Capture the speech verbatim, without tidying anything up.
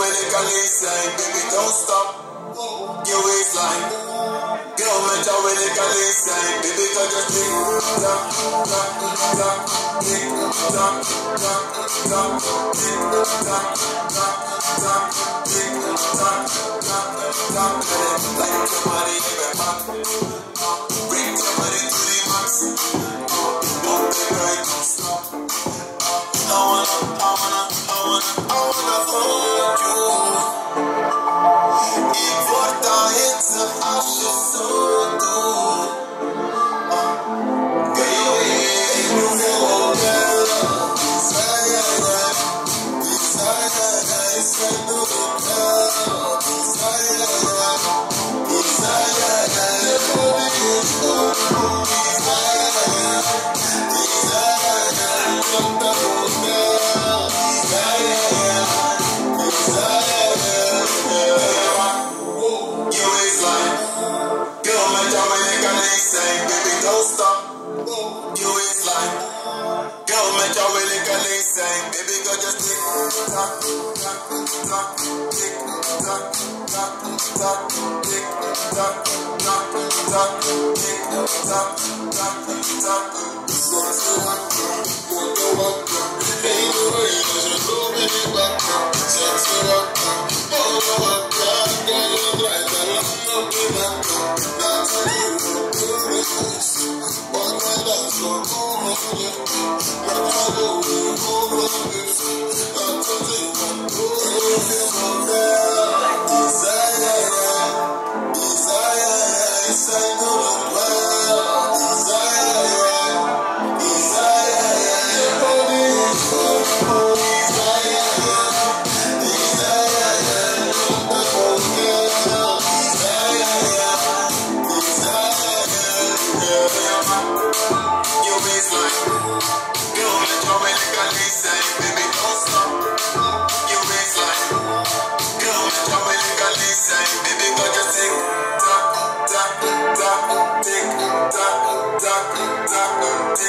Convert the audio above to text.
automatically saying, baby, don't stop your waistline. Girl, automatically saying, baby, don't just tick tock, tock, tock, tick tock, tock, tock, tick tock, tock, tock, tick tock, tock, tock. Like your body in the back, bring your body to the max. Don't be right, don't stop. I wanna, I wanna, I wanna, I wanna hold you. Importa it's a acho so good. Girl, you ain't no girl. Desire, desire, it's a new girl. Desire, desire, baby, go just tick tock, tock, tock, tick tock, tock, tock, tick tock, tock, tock, tick tock, tock, tock. Sexy waka, waka waka, ain't no way that you do me back. Sexy waka, waka waka, girl you drive a lot of me back. That's how you do me this. What I dance for, oh my God, what I do, oh my God. That's how you do me so well. Desire, desire, it's a good well. Desire, desire, your body is full. Desire, desire, wonderful girl. Desire, desire, your waistline. Girl, let your automatically say, baby, don't stop. Your waistline. Girl, let your automatically say, baby, go just tick tock, tock, tock, tick tock, tock, tock, tick